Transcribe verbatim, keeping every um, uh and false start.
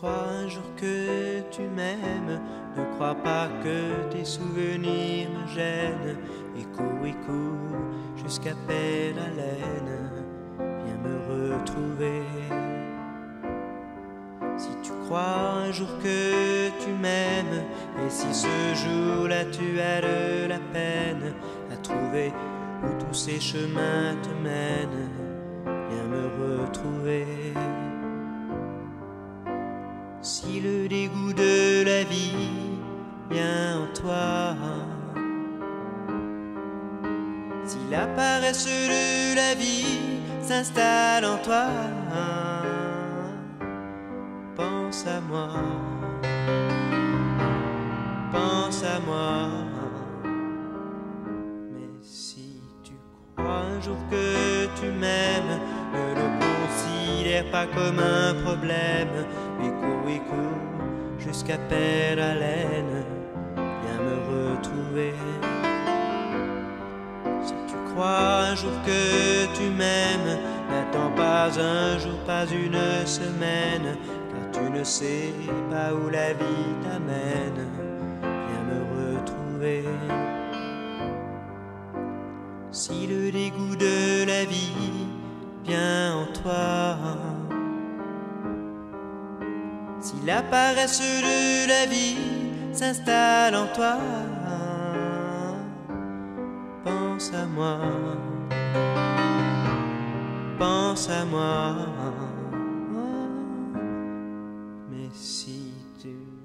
crois un jour que tu m'aimes, ne crois pas que tes souvenirs me gênent. Et cours, et cours jusqu'à peine haleine, viens me retrouver. Si tu crois un jour que tu m'aimes, et si ce jour-là tu as de la peine à trouver où tous ces chemins te mènent, viens me retrouver. Si le dégoût de la vie vient en toi, si la paresse de la vie s'installe en toi, pense à moi, pense à moi. Mais si tu crois un jour que tu m'aimes, ne le considère pas comme un problème. Et cours, et cours jusqu'à perdre haleine, viens me retrouver. Si tu crois un jour que tu m'aimes, n'attends pas un jour, pas une semaine, car tu ne sais pas où la vie t'amène, viens me retrouver. Si le dégoût de la vie vient en toi, si la paresse de la vie s'installe en toi, pense à moi, pense à moi. Mais si tu